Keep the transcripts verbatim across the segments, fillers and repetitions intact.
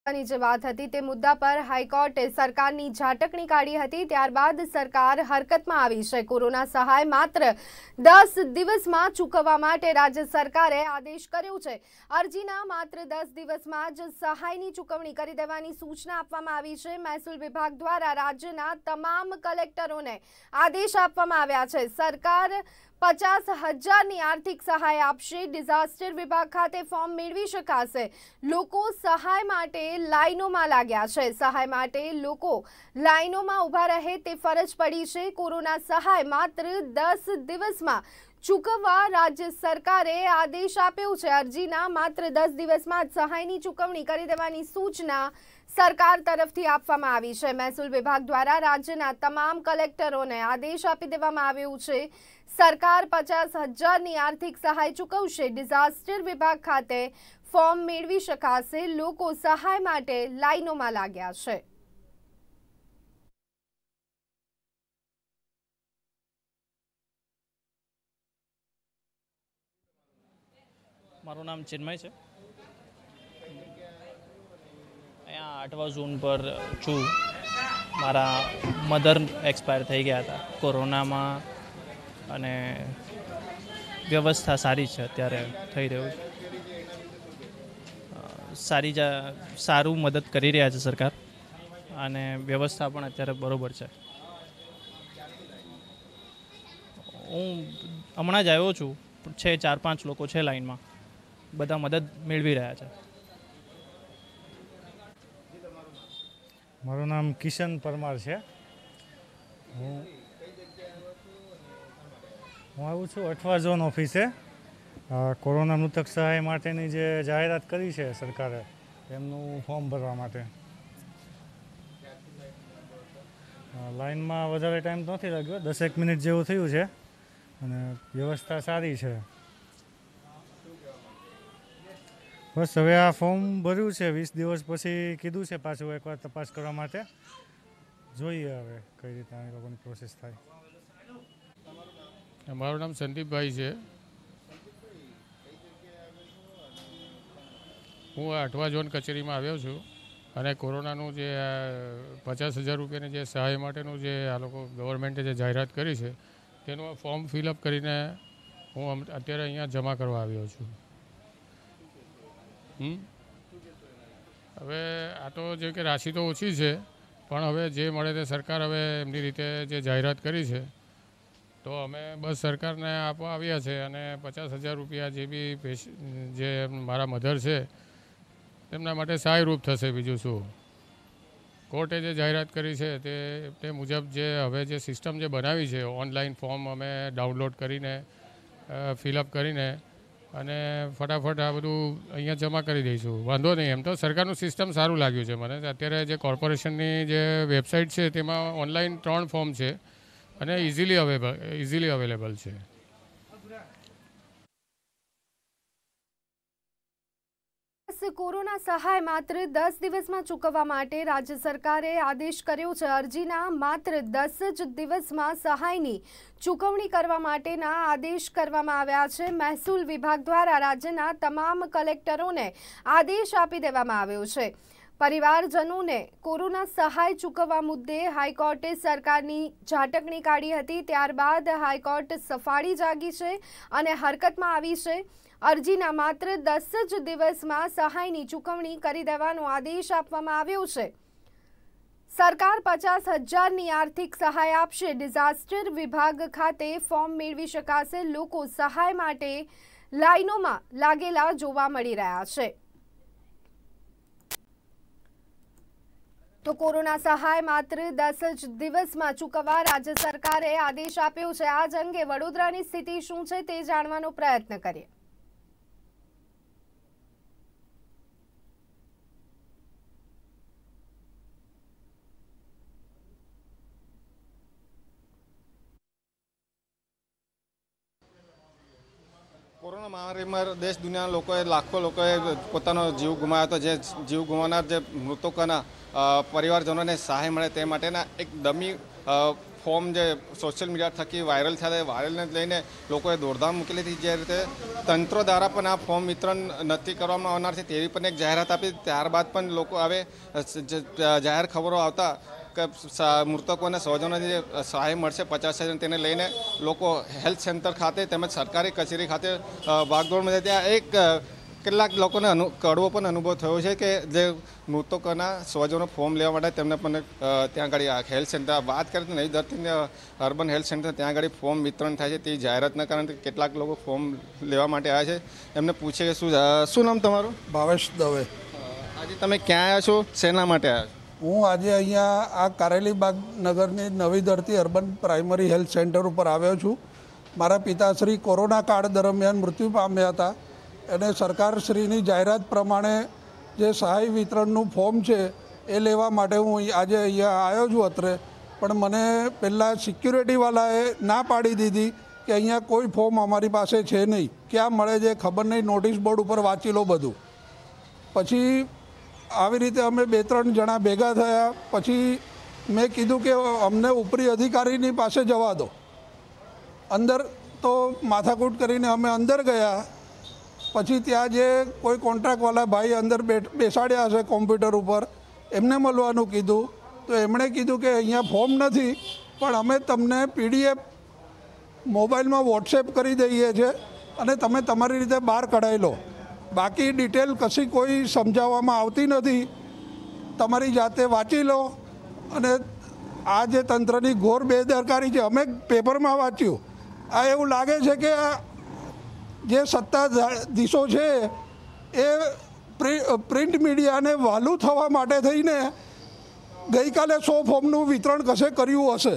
ની જે વાત હતી તે મુદ્દા પર હાઈકોર્ટે સરકારની ઝાટકણી કાઢી હતી। ત્યારબાદ સરકાર હરકતમાં આવી છે। કોરોના સહાય માત્ર દસ દિવસમાં ચૂકવવા માટે રાજ્ય સરકારે આદેશ કર્યો છે। અરજીના માત્ર દસ દિવસમાં જ સહાયની ચૂકવણી કરી દેવાની સૂચના આપવામાં આવી છે। મહેસૂલ વિભાગ દ્વારા રાજ્યના તમામ કલેક્ટરોને આદેશ આપવામાં આવ્યા છે। સરકાર પચાસ હજારની આર્થિક સહાય આપશે। ડિઝાસ્ટર વિભાગ ખાતે ફોર્મ મેળવી શકાશે। લોકો સહાય માટે લાઈનોમાં લાગ્યા છે। સહાય માટે લોકો લાઈનોમાં ઊભા રહે તે ફરજ પડી છે। કોરોના સહાય માત્ર દસ દિવસમાં ચૂકવવા રાજ્ય સરકારે આદેશ આપ્યો છે। અરજીના માત્ર દસ દિવસમાં જ સહાયની ચૂકવણી કરી દેવાની સૂચના સરકાર તરફથી આપવામાં આવી છે। મહેસૂલ વિભાગ દ્વારા રાજ્યના તમામ કલેક્ટરોને આદેશ આપી દેવામાં આવ્યો છે। સરકાર પચાસ હજારની આર્થિક સહાય ચૂકવશે। ડિઝાસ્ટર વિભાગ ખાતે ફોર્મ મેળવી શકાશે। લોકો સહાય માટે લાઈનોમાં લાગ્યા છે। મારું નામ ચિન્મય છે। અહીંયા આઠમા ઝોન પર છું। મારા મધર એક્સપાયર થઈ ગયા હતા કોરોનામાં અને વ્યવસ્થા સારી છે અત્યારે થઈ રહ્યું છે। સારી સારું મદદ કરી રહ્યા છે સરકાર અને વ્યવસ્થા પણ અત્યારે બરોબર છે। હું હમણાં જ આવ્યો છું। છે ચાર પાંચ લોકો છે લાઈનમાં, બધા મદદ મેળવી રહ્યા છે। મારું નામ કિશન પરમાર છે। હું હું આવું છું અઠવા ઝોન ઓફિસે। કોરોના મૃતક સહાય માટેની જે જાહેરાત કરી છે સરકારે એમનું ફોર્મ ભરવા માટે। લાઈનમાં વધારે ટાઈમ નથી લાગ્યો, દસેક મિનિટ જેવું થયું છે અને વ્યવસ્થા સારી છે। બસ હવે આ ફોર્મ ભર્યું છે, વીસ દિવસ પછી કીધું છે પાછું એકવાર તપાસ કરવા માટે। જોઈએ હવે કઈ રીતના એ લોકોની પ્રોસેસ થાય। મારું નામ સંદીપભાઈ છે। હું આઠવા ઝોન કચેરીમાં આવ્યો છું અને કોરોનાનું જે પચાસ હજાર રૂપિયાની જે સહાય માટેનું જે આ લોકો ગવર્મેન્ટે જે જાહેરાત કરી છે તેનું ફોર્મ ફિલઅપ કરીને હું અત્યારે અહીંયા જમા કરવા આવ્યો છું। હમ હવે આ તો જે કે રાશિ તો ઓછી છે પણ હવે જે મળે તે સરકાર હવે એમની રીતે જે જાહેરાત કરી છે તો અમે બસ સરકારને આપવા આવ્યા છે અને પચાસ હજાર રૂપિયા જે બી જે મારા મધર છે તેમના માટે સહાયરૂપ થશે। બીજું શું, કોર્ટે જે જાહેરાત કરી છે તે તે મુજબ જે હવે જે સિસ્ટમ જે બનાવી છે ઓનલાઈન ફોર્મ અમે ડાઉનલોડ કરીને ફિલઅપ કરીને અને ફટાફટ આ બધું અહીંયા જમા કરી દઈશું। વાંધો નહીં, એમ તો સરકારનું સિસ્ટમ સારું લાગ્યું છે મને। અત્યારે જે કોર્પોરેશનની જે વેબસાઇટ છે તેમાં ઓનલાઈન ત્રણ ફોર્મ છે અને ઇઝીલી અવેલેબલ ઇઝીલી અવેલેબલ છે। કોરોના સહાય માત્ર દસ દિવસમાં ચૂકવવા માટે રાજ્ય સરકારે આદેશ કર્યો છે। અરજીના માત્ર દસ જ દિવસમાં સહાયની ચૂકવણી કરવા માટેના આદેશ કરવામાં આવ્યા છે। મહેસૂલ વિભાગ દ્વારા રાજ્યના તમામ કલેક્ટરોને આદેશ આપી દેવામાં આવ્યો છે। પરિવારજનોને કોરોના સહાય ચૂકવવા મુદ્દે હાઈકોર્ટે સરકારની ઝાટકણી કાઢી હતી। ત્યારબાદ હાઈકોર્ટ સફાળી જાગી છે અને હરકતમાં આવી છે। અરજીના માત્ર દસ જ દિવસમાં સહાયની ચૂકવણી કરી દેવાનો આદેશ આપવામાં આવ્યો છે। સરકાર પચાસ હજારની આર્થિક સહાય આપશે। ડિઝાસ્ટર વિભાગ ખાતે ફોર્મ મેળવી શકાશે। લોકો સહાય માટે લાઈનોમાં લાગેલા જોવા મળી રહ્યા છે। તો કોરોના સહાય માત્ર દસ જ દિવસમાં ચૂકવવા રાજ્ય સરકારે આદેશ આપ્યો છે। આ જ અંગે વડોદરાની સ્થિતિ શું છે તે જાણવાનો પ્રયત્ન કરીએ। કોરોના મહામારીમાં દેશ દુનિયાના લોકોએ લાખો લોકોએ પોતાનો જીવ ગુમાવ્યો હતો। જે જીવ ગુમાવનાર જે મૃતકોના પરિવારજનોને સહાય મળે તે માટેના એક ડમી ફોર્મ જે સોશિયલ મીડિયા થકી વાયરલ થયા વાયરલને લઈને લોકોએ દોડધામ મૂકેલી હતી. જે રીતે તંત્ર દ્વારા પણ આ ફોર્મ વિતરણ નથી કરવામાં આવનાર છે તેવી પણ એક જાહેરાત આપી. ત્યારબાદ પણ લોકો હવે જાહેર ખબરો આવતા કે મૃતકોને સ્વજનોને જે સહાય મળશે પચાસ હજાર તેને લઈને લોકો હેલ્થ સેન્ટર ખાતે તેમજ સરકારી કચેરી ખાતે ભાગદોડ મળે. ત્યાં એક કેટલાક લોકોને અનુ કડવો પણ અનુભવ થયો છે કે જે મૃતકોના સ્વજનો ફોર્મ લેવા માટે તેમને પણ ત્યાં આગળ હેલ્થ સેન્ટર વાત કરીએ તો નહીં દરથી અર્બન હેલ્થ સેન્ટર ત્યાં આગળ ફોર્મ વિતરણ થાય છે તે જાહેરાતના કારણે કેટલાક લોકો ફોર્મ લેવા માટે આવ્યા છે. એમને પૂછે કે શું શું નામ તમારું? ભાવેશ દવે. આજે તમે ક્યાં આવ્યા છો, શેના માટે આવ્યા છો? હું આજે અહીંયા આ કારેલીબાગ નગરની નવી ધરતી અર્બન પ્રાઇમરી હેલ્થ સેન્ટર ઉપર આવ્યો છું. મારા પિતાશ્રી કોરોના કાળ દરમિયાન મૃત્યુ પામ્યા હતા અને સરકારશ્રીની જાહેરાત પ્રમાણે જે સહાય વિતરણનું ફોર્મ છે એ લેવા માટે હું આજે અહીંયા આવ્યો છું અત્રે. પણ મને પહેલાં સિક્યુરિટીવાળાએ ના પાડી દીધી કે અહીંયા કોઈ ફોર્મ અમારી પાસે છે નહીં, ક્યાં મળે છે ખબર નહીં, નોટિસ બોર્ડ ઉપર વાંચી લો બધું. પછી આવી રીતે અમે બે ત્રણ જણા ભેગા થયા. પછી મેં કીધું કે અમને ઉપરી અધિકારીની પાસે જવા દો. અંદર તો માથાકૂટ કરીને અમે અંદર ગયા. પછી ત્યાં જે કોઈ કોન્ટ્રાક્ટવાળા ભાઈ અંદર બેસાડ્યા હશે કોમ્પ્યુટર ઉપર, એમને મળવાનું કીધું. તો એમણે કીધું કે અહીંયા ફોર્મ નથી, પણ અમે તમને પીડીએફ મોબાઈલમાં વોટ્સએપ કરી દઈએ છીએ અને તમે તમારી રીતે બહાર કઢાવી લો. બાકી ડિટેલ કશી કોઈ સમજાવવામાં આવતી નથી, તમારી જાતે વાંચી લો. અને આ જે તંત્રની ઘોર બેદરકારી છે, અમે પેપરમાં વાંચ્યું. આ એવું લાગે છે કે જે સત્તાધીશો છે એ પ્રિન્ટ મીડિયાને વહાલું થવા માટે થઈને ગઈકાલે સો ફોર્મનું વિતરણ કશે કર્યું હશે.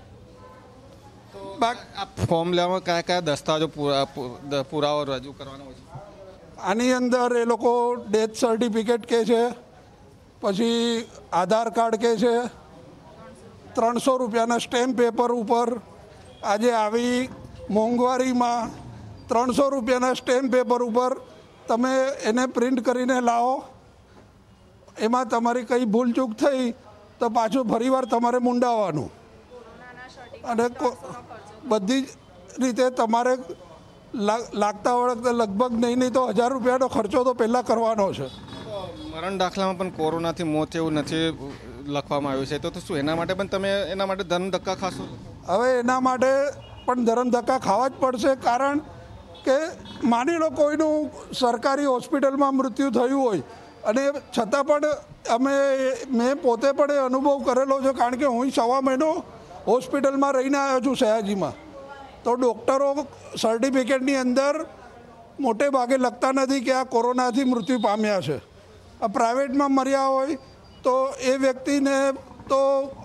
આ ફોર્મ લેવામાં કયા કયા દસ્તાવેજો પુરાવો રજૂ કરવાનો છે? આની અંદર એ લોકો ડેથ સર્ટિફિકેટ કહે છે, પછી આધાર કાર્ડ કહે છે, ત્રણસો રૂપિયાના સ્ટેમ્પ પેપર ઉપર આજે આવી મોંઘવારીમાં ત્રણસો રૂપિયાના સ્ટેમ્પ પેપર ઉપર તમે એને પ્રિન્ટ કરીને લાવો. એમાં તમારી કંઈ ભૂલચૂક થઈ તો પાછું ફરીવાર તમારે મૂંડાવવાનું અને બધી રીતે તમારે લાગતા વળગતા લગભગ નહીં નહીં તો હજાર રૂપિયાનો ખર્ચો તો પહેલાં કરવાનો છે. મરણ દાખલામાં પણ કોરોનાથી મોત એવું નથી લખવામાં આવ્યું છે, તો શું એના માટે પણ તમે એના માટે ધર્મ ધક્કા ખાશો? હવે એના માટે પણ ધર્મ ધક્કા ખાવા જ પડશે. કારણ કે માની લો કોઈનું સરકારી હોસ્પિટલમાં મૃત્યુ થયું હોય અને છતાં પણ અમે મેં પોતે પણ એ અનુભવ કરેલો છે. કારણ કે હું સવા મહિનો હોસ્પિટલમાં રહીને આવ્યો છું સયાજીમાં. તો ડૉક્ટરો સર્ટિફિકેટની અંદર મોટે ભાગે લખતા નથી કે આ કોરોનાથી મૃત્યુ પામ્યા છે. આ પ્રાઇવેટમાં મર્યા હોય તો એ વ્યક્તિને તો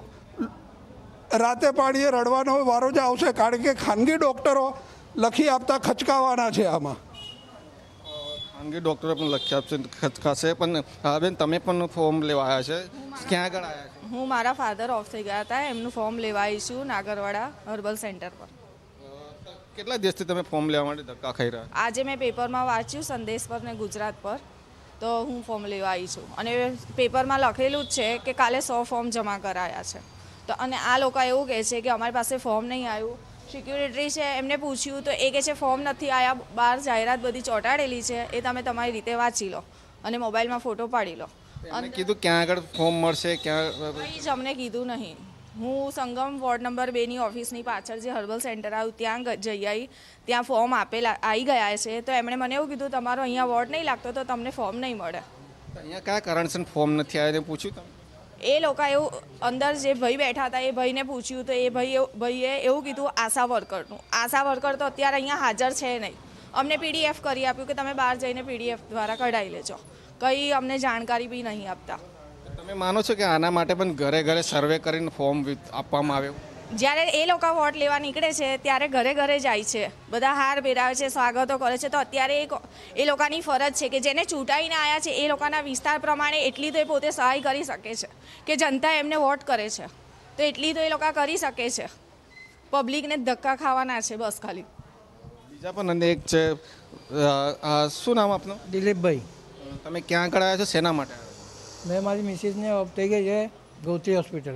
રાતે પાડીએ રડવાનો વારો જ આવશે. કારણ કે ખાનગી ડૉક્ટરો લખી આપતા ખચકાવાના છે. આમાં ખાનગી ડૉક્ટરો પણ લખી આપશે ખચકાશે. પણ બેન તમે પણ ફોર્મ લેવા આવ્યા છે, ક્યાં આગળ આવ્યા છે? હું મારા ફાધર ઓફ થઈ ગયા હતા, એમનું ફોર્મ લેવા આવી છું નાગરવાડા હર્બલ સેન્ટર પર. કેટલા દિવસથી તમે ફોર્મ લેવા માટે ધક્કા ખાઈ રહ્યા? આજે મેં પેપરમાં વાંચ્યું સંદેશ પર ને ગુજરાત પર, તો હું ફોર્મ લેવા આવી છું. અને પેપરમાં લખેલું જ છે કે કાલે સો ફોર્મ જમા કરાયા છે. તો અને આ લોકો એવું કહે છે કે અમારી પાસે ફોર્મ નહીં આવ્યું. સિક્યુરિટી છે એમને પૂછ્યું તો એ કહે છે ફોર્મ નથી આવ્યા, બહાર જાહેરાત બધી ચોંટાડેલી છે, એ તમે તમારી રીતે વાંચી લો અને મોબાઈલમાં ફોટો પાડી લો. અને કીધું ક્યાં આગળ ફોર્મ મળશે ક્યાં? કંઈ જ અમને કીધું નહીં. હું સંગમ વોર્ડ નંબર બેની ઓફિસની પાછળ જે હર્બલ સેન્ટર આવ્યું ત્યાં જઈ આવી, ત્યાં ફોર્મ આપેલા આવી ગયા છે. તો એમણે મને એવું કીધું તમારો અહીંયા વોર્ડ નહીં લાગતો તો તમને ફોર્મ નહીં મળે. અહીંયા કયા કારણસર ફોર્મ નથી આવ્યા પૂછ્યું તમે? એ લોકો એવું અંદર જે ભાઈ બેઠા હતા એ ભાઈને પૂછ્યું તો એ ભાઈ ભાઈએ એવું કીધું આશા વર્કરનું. આશા વર્કર તો અત્યારે અહીંયા હાજર છે નહીં. અમને પીડીએફ કરી આપ્યું કે તમે બહાર જઈને પીડીએફ દ્વારા કઢાવી લેજો. કંઈ અમને જાણકારી બી નહીં આપતા. તમે માનો છો કે આના માટે પણ ઘરે ઘરે સર્વે કરીને ફોર્મ આપવામાં આવ્યું? જ્યારે એ લોકો વોટ લેવા નીકળે છે ત્યારે ઘરે ઘરે જાય છે, બધા હાર પહેરાવે છે, સ્વાગતો કરે છે. તો અત્યારે એ લોકોની ફરજ છે કે જેને ચૂંટાઈને આવ્યા છે એ લોકોના વિસ્તાર પ્રમાણે એટલી તો એ પોતે સહાય કરી શકે છે કે જનતા એમને વોટ કરે છે તો એટલી તો એ લોકો કરી શકે છે. પબ્લિકને ધક્કા ખાવાના છે બસ ખાલી. બીજા પણ એક છે, શું નામ આપનું? દિલીપભાઈ. તમે ક્યાં આગળ આવ્યા છો, શેના માટે? મેં મારી મિસિસને ઓફ થઈ ગઈ છે ગૌત્રી હોસ્પિટલમાં.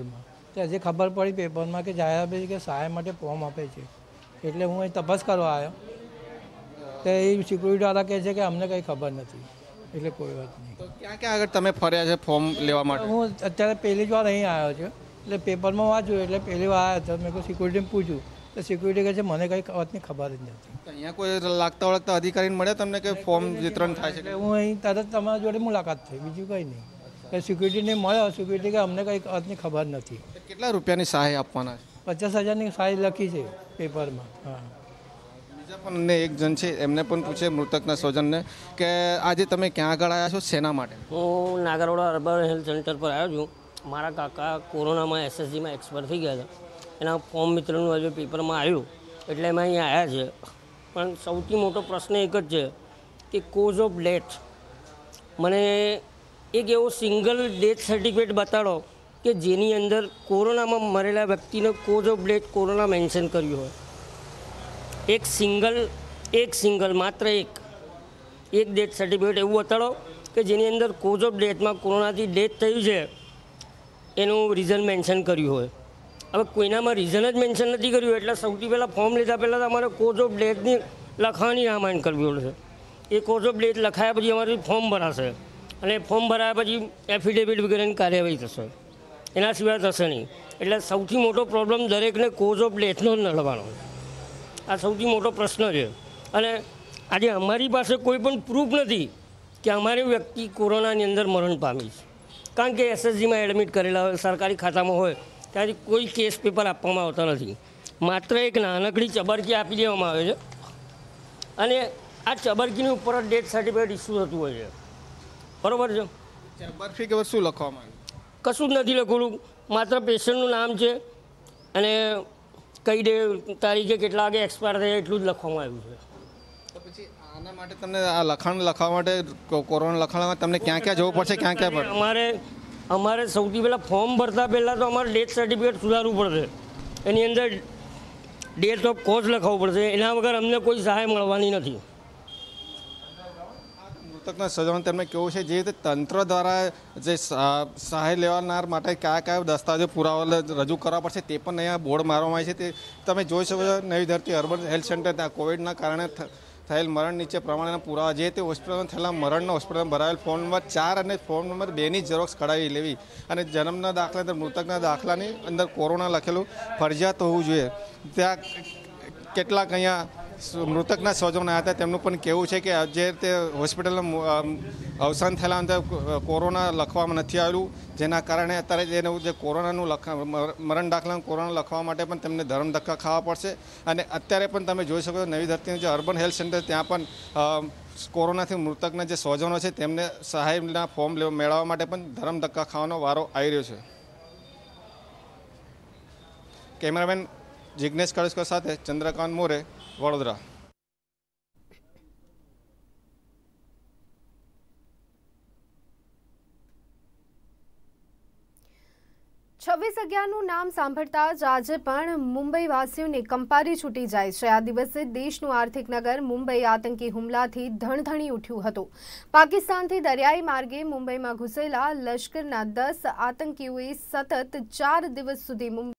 તો હજી ખબર પડી પેપરમાં કે જાહેરાત આપી કે સહાય માટે ફોર્મ આપે છે, એટલે હું અહીં તપાસ કરવા આવ્યો. તો એ સિક્યુરિટીવાળા કહે છે કે અમને કંઈ ખબર નથી, એટલે કોઈ વાત નહીં. તો ક્યાં ક્યાં આગળ તમે ફર્યા છે ફોર્મ લેવા માટે? હું અત્યારે પહેલી જ વાર અહીં આવ્યો છું, એટલે પેપરમાં વાંચ્યું એટલે પહેલી વાર આવ્યો હતો. મેં કોઈ સિક્યુરિટીને પૂછ્યું તો સિક્યુરિટી કહે છે મને કંઈ વાતની ખબર જ નથી. તો અહીંયા કોઈ લાગતા વળગતા અધિકારીને મળ્યા તમને કે ફોર્મ વિતરણ થાય છે? એટલે હું અહીં તરત તમારા જોડે મુલાકાત થઈ, બીજું કંઈ નહીં. કે સિક્યુરિટીને મળ્યો, સિક્યુરિટી કે અમને કંઈ વાતની ખબર નથી. કેટલા રૂપિયાની સહાય આપવાના છે? પચાસ હજારની સહાય લખી છે પેપરમાં. હા, બીજા પણ અન્ય એક જણ છે, એમને પણ પૂછે મૃતકના સ્વજનને કે આજે તમે ક્યાં આગળ આવ્યા છો, શેના માટે? હું નાગરવાડા અર્બન હેલ્થ સેન્ટર પર આવ્યો છું. મારા કાકા કોરોનામાં એસએસજીમાં એક્સપાયર થઈ ગયા હતા. એના ફોર્મ મિત્રનું આજે પેપરમાં આવ્યું એટલે અમે અહીંયા આવ્યા છે. પણ સૌથી મોટો પ્રશ્ન એક જ છે કે કોઝ ઓફ ડેથ, મને એક એવો સિંગલ ડેથ સર્ટિફિકેટ બતાડો કે જેની અંદર કોરોનામાં મરેલા વ્યક્તિનો cause of death corona mention કર્યું હોય. એક સિંગલ એક સિંગલ માત્ર એક એક ડેથ સર્ટિફિકેટ એવું બતાડો કે જેની અંદર કોઝ ઓફ ડેથમાં કોરોનાથી ડેથ થયું છે એનું રીઝન મેન્શન કર્યું હોય. હવે કોઈનામાં રીઝન જ મેન્શન નથી કર્યું એટલે સૌથી પહેલાં ફોર્મ લીધા પહેલાં તમારે કોઝ ઓફ ડેથની લખવાની રામાયણ કરવી પડશે. એ કોઝ ઓફ ડેથ લખાયા પછી અમારું ફોર્મ ભરાશે અને ફોર્મ ભરાયા પછી એફિડેવિટ વગેરેની કાર્યવાહી થશે, એના સિવાય થશે નહીં. એટલે સૌથી મોટો પ્રોબ્લેમ દરેકને કોઝ ઓફ ડેથનો જ નડવાનો, આ સૌથી મોટો પ્રશ્ન છે. અને આજે અમારી પાસે કોઈ પણ પ્રૂફ નથી કે અમારી વ્યક્તિ કોરોનાની અંદર મરણ પામી છે, કારણ કે એસએસજીમાં એડમિટ કરેલા હોય, સરકારી ખાતામાં હોય, ત્યાંથી કોઈ કેસ પેપર આપવામાં આવતા નથી. માત્ર એક નાનકડી ચબરકી આપી દેવામાં આવે છે અને આ ચબરકીની ઉપર જ ડેથ સર્ટિફિકેટ ઇસ્યુ થતું હોય છે. બરાબર છે? ચબરકી કે શું લખવામાં આવ્યું? કશું જ નથી લખેલું, માત્ર પેશન્ટનું નામ છે અને કઈ ડે તારીખે કેટલા વાગે એક્સપાયર થયા એટલું જ લખવામાં આવ્યું છે. તો પછી આના માટે તમને આ લખાણ લખવા માટે કોરોના લખાણમાં તમને ક્યાં ક્યાં જવું પડશે, ક્યાં ક્યાં પડે? અમારે અમારે સૌથી પહેલાં ફોર્મ ભરતા પહેલાં તો અમારે ડેથ સર્ટિફિકેટ સુધારવું પડશે, એની અંદર ડેટ ઓફ કોઝ લખાવવું પડશે. એના વગર અમને કોઈ સહાય મળવાની નથી. મૃતકના સ્વજનો તેમને કેવું છે જે રીતે તંત્ર દ્વારા જે સહાય લેવાનાર માટે કયા કયા દસ્તાવેજો પુરાવા રજૂ કરવા પડશે તે પણ અહીંયા બોર્ડ મારવામાં આવે છે. તે તમે જોઈ શકો છો. નવી ધરતી અર્બન હેલ્થ સેન્ટર ત્યાં કોવિડના કારણે થયેલ મરણ નીચે પ્રમાણેના પુરાવા જે તે હોસ્પિટલમાં થયેલા મરણના હોસ્પિટલમાં ભરાયેલ ફોન નંબર ચાર અને ફોન નંબર બેની ઝેરોક્સ કઢાવી લેવી અને જન્મના દાખલા અંદર મૃતકના દાખલાની અંદર કોરોના લખેલું ફરજિયાત હોવું જોઈએ. ત્યાં કેટલાક અહીંયા મૃતકના સ્વજનો આવ્યા હતા, તેમનું પણ કહેવું છે કે જે રીતે હોસ્પિટલમાં અવસાન થયેલા અંદર કોરોના લખવામાં નથી આવેલું, જેના કારણે અત્યારે જેનું જે કોરોનાનું લખા મરણ દાખલાનું કોરોના લખવા માટે પણ તેમને ધરમ ધક્કા ખાવા પડશે. અને અત્યારે પણ તમે જોઈ શકો છો નવી ધરતીનું જે અર્બન હેલ્થ સેન્ટર ત્યાં પણ કોરોનાથી મૃતકના જે સ્વજનો છે તેમને સહાયના ફોર્મ મેળવવા માટે પણ ધરમ ધક્કા ખાવાનો વારો આવી રહ્યો છે. કેમેરામેન જિગ્નેશ કળસ્કર સાથે ચંદ્રકાંત મોરે, વડોદરા. છવ્વીસ અગિયારનું નામ સાંભળતા જ આજે પણ મુંબઈવાસીઓને કંપારી છૂટી જાય છે. આ દિવસે દેશનું આર્થિક નગર મુંબઈ આતંકી હુમલાથી ધણધણી ઉઠ્યું હતું. પાકિસ્તાનથી દરિયાઈ માર્ગે મુંબઈમાં ઘૂસેલા લશ્કરના દસ આતંકીઓએ સતત ચાર દિવસ સુધી મુંબઈ